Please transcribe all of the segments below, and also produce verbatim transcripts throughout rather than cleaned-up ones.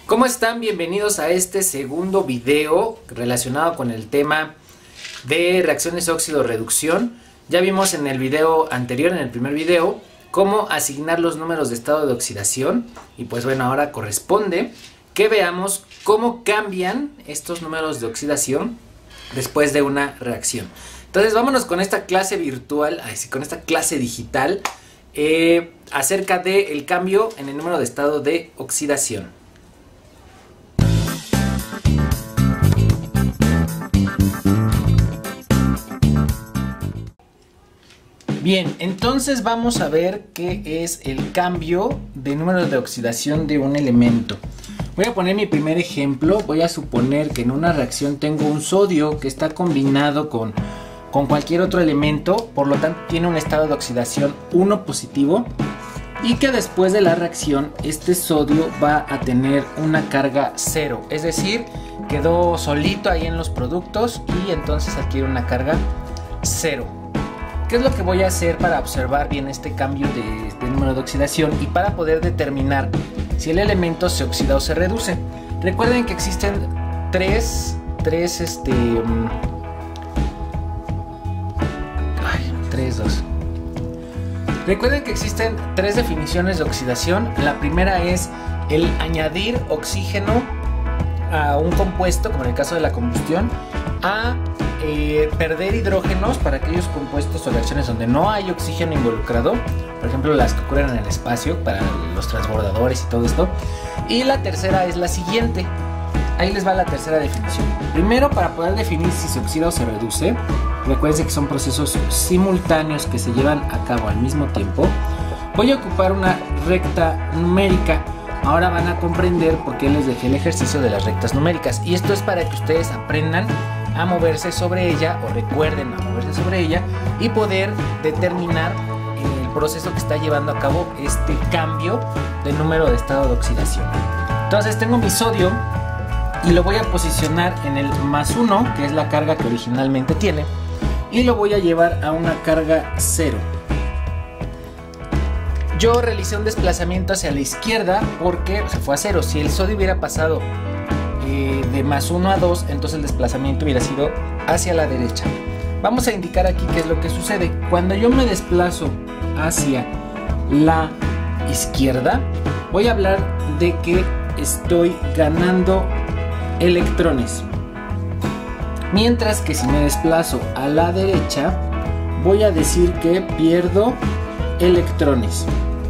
¿Cómo están? Bienvenidos a este segundo video relacionado con el tema de reacciones óxido-reducción. Ya vimos en el video anterior, en el primer video, cómo asignar los números de estado de oxidación. Y pues bueno, ahora corresponde que veamos cómo cambian estos números de oxidación después de una reacción. Entonces vámonos con esta clase virtual, ay, sí, con esta clase digital eh, acerca del cambio en el número de estado de oxidación. Bien, entonces vamos a ver qué es el cambio de número de oxidación de un elemento. Voy a poner mi primer ejemplo. Voy a suponer que en una reacción tengo un sodio que está combinado con, con cualquier otro elemento, por lo tanto tiene un estado de oxidación uno positivo, y que después de la reacción este sodio va a tener una carga cero, es decir, quedó solito ahí en los productos y entonces adquiere una carga cero. ¿Qué es lo que voy a hacer para observar bien este cambio de, de número de oxidación y para poder determinar si el elemento se oxida o se reduce? Recuerden que existen tres, tres, este, um, ay, tres, dos. Recuerden que existen tres definiciones de oxidación. La primera es el añadir oxígeno a un compuesto, como en el caso de la combustión, a Eh, perder hidrógenos para aquellos compuestos o reacciones donde no hay oxígeno involucrado, por ejemplo las que ocurren en el espacio para los transbordadores y todo esto. Y la tercera es la siguiente. Ahí les va la tercera definición. Primero, para poder definir si se oxida o se reduce, recuerden que son procesos simultáneos que se llevan a cabo al mismo tiempo. Voy a ocupar una recta numérica. Ahora van a comprender por qué les dejé el ejercicio de las rectas numéricas, y esto es para que ustedes aprendan a moverse sobre ella, o recuerden a moverse sobre ella, y poder determinar el proceso que está llevando a cabo este cambio de número de estado de oxidación. Entonces tengo mi sodio y lo voy a posicionar en el más uno, que es la carga que originalmente tiene, y lo voy a llevar a una carga cero. Yo realicé un desplazamiento hacia la izquierda porque se fue a cero. Si el sodio hubiera pasado de más uno a dos, entonces el desplazamiento hubiera sido hacia la derecha. Vamos a indicar aquí qué es lo que sucede. Cuando yo me desplazo hacia la izquierda, voy a hablar de que estoy ganando electrones, mientras que si me desplazo a la derecha, voy a decir que pierdo electrones.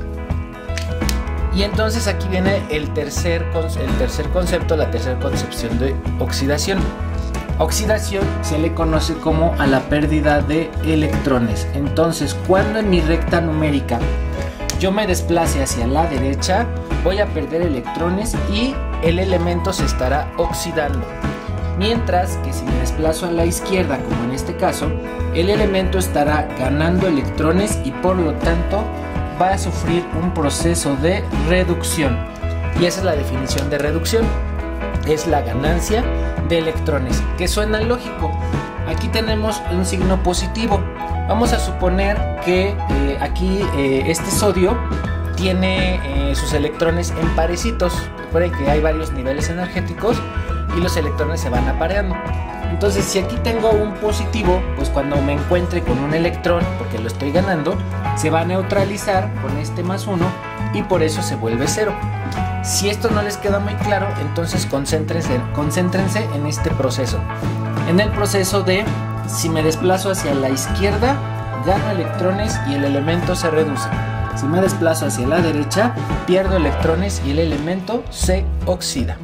Y entonces aquí viene el tercer, el tercer concepto, la tercera concepción de oxidación. Oxidación se le conoce como a la pérdida de electrones. Entonces, cuando en mi recta numérica yo me desplace hacia la derecha, voy a perder electrones y el elemento se estará oxidando. Mientras que si me desplazo a la izquierda, como en este caso, el elemento estará ganando electrones y por lo tanto va a sufrir un proceso de reducción. Y esa es la definición de reducción. Es la ganancia de electrones, que suena lógico. Aquí tenemos un signo positivo. Vamos a suponer que eh, aquí eh, este sodio tiene eh, sus electrones en parecitos. Recuerden que hay varios niveles energéticos y los electrones se van apareando. Entonces, si aquí tengo un positivo, pues cuando me encuentre con un electrón, porque lo estoy ganando, se va a neutralizar con este más uno y por eso se vuelve cero. Si esto no les queda muy claro, entonces concéntrense, concéntrense en este proceso. En el proceso de, si me desplazo hacia la izquierda, gano electrones y el elemento se reduce. Si me desplazo hacia la derecha, pierdo electrones y el elemento se oxida.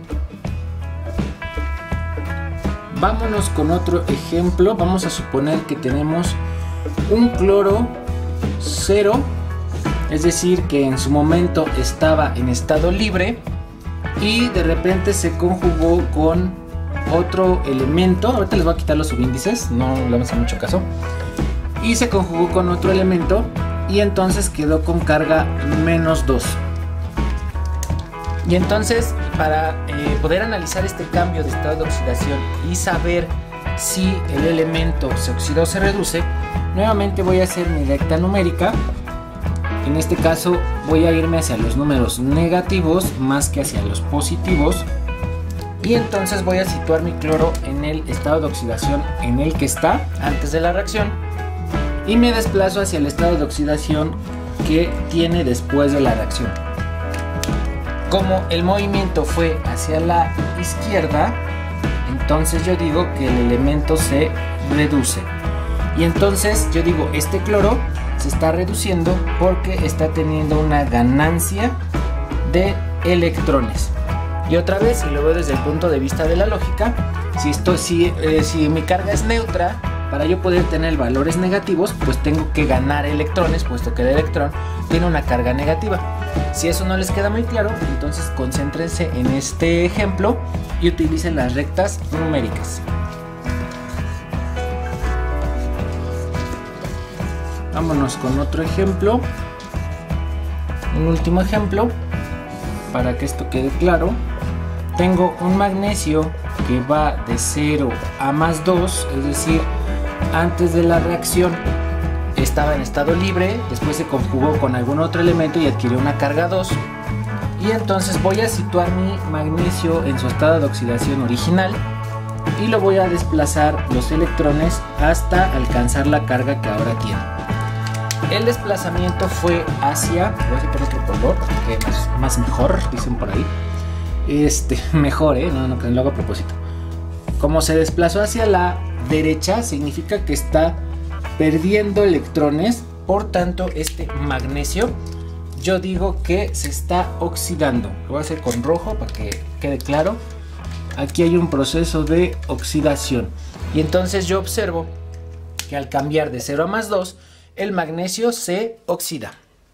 Vámonos con otro ejemplo. Vamos a suponer que tenemos un cloro cero, es decir, que en su momento estaba en estado libre y de repente se conjugó con otro elemento. Ahorita les voy a quitar los subíndices, no le vamos a hacer mucho caso. Y se conjugó con otro elemento y entonces quedó con carga menos dos. Y entonces, para eh, poder analizar este cambio de estado de oxidación y saber si el elemento se oxida o se reduce, nuevamente voy a hacer mi recta numérica. En este caso voy a irme hacia los números negativos más que hacia los positivos. Y entonces voy a situar mi cloro en el estado de oxidación en el que está antes de la reacción. Y me desplazo hacia el estado de oxidación que tiene después de la reacción. Como el movimiento fue hacia la izquierda, entonces yo digo que el elemento se reduce. Y entonces yo digo, este cloro se está reduciendo porque está teniendo una ganancia de electrones. Y otra vez, si lo veo desde el punto de vista de la lógica, si, esto, si, eh, si mi carga es neutra, para yo poder tener valores negativos, pues tengo que ganar electrones, puesto que el electrón tiene una carga negativa. Si eso no les queda muy claro, entonces concéntrense en este ejemplo y utilicen las rectas numéricas. Vámonos con otro ejemplo, un último ejemplo, para que esto quede claro. Tengo un magnesio que va de cero a más dos, es decir, antes de la reacción estaba en estado libre, después se conjugó con algún otro elemento y adquirió una carga dos. Y entonces voy a situar mi magnesio en su estado de oxidación original y lo voy a desplazar los electrones hasta alcanzar la carga que ahora tiene. El desplazamiento fue hacia, voy a hacer por otro color, que es más mejor, dicen por ahí. Este, mejor, eh, no, no, no lo hago a propósito. Como se desplazó hacia la derecha, significa que está perdiendo electrones, por tanto este magnesio yo digo que se está oxidando. Lo voy a hacer con rojo para que quede claro. Aquí hay un proceso de oxidación y entonces yo observo que al cambiar de cero a más dos, el magnesio se oxida.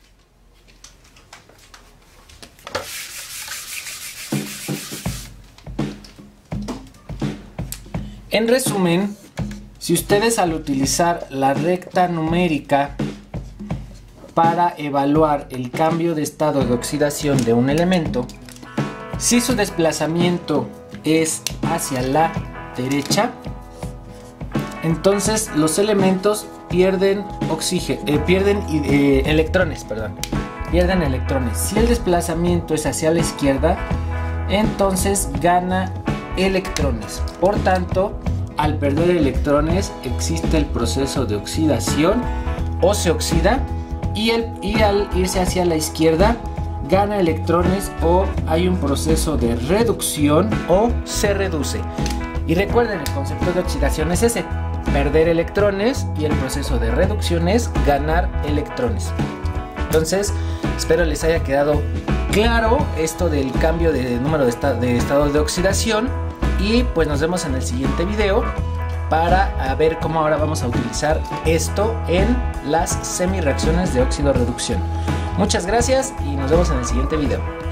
En resumen, si ustedes al utilizar la recta numérica para evaluar el cambio de estado de oxidación de un elemento, si su desplazamiento es hacia la derecha, entonces los elementos pierden oxígeno, eh, pierden eh, electrones, perdón, pierden electrones. Si el desplazamiento es hacia la izquierda, entonces gana electrones. Por tanto, al perder electrones existe el proceso de oxidación o se oxida, y, el, y al irse hacia la izquierda gana electrones o hay un proceso de reducción o se reduce. Y recuerden, el concepto de oxidación es ese: perder electrones, y el proceso de reducción es ganar electrones. Entonces, espero les haya quedado claro esto del cambio de número de, esta, de estado de oxidación. Y pues nos vemos en el siguiente video para ver cómo ahora vamos a utilizar esto en las semireacciones de óxido-reducción. Muchas gracias y nos vemos en el siguiente video.